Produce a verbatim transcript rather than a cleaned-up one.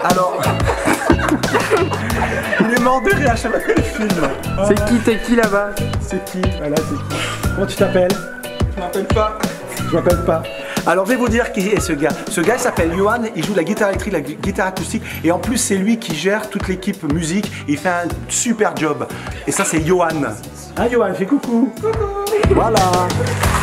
Alors... Il est mort de rire à chaque fois que le film. C'est qui, t'es qui là-bas? C'est qui? Voilà, c'est qui? Comment tu t'appelles? Je m'appelle pas. Je m'appelle pas. Alors je vais vous dire qui est ce gars. Ce gars s'appelle Johan, il joue la guitare électrique, la guitare acoustique et en plus c'est lui qui gère toute l'équipe musique. Il fait un super job. Et ça c'est Johan. Hein Johan, fais coucou. Coucou. Voilà.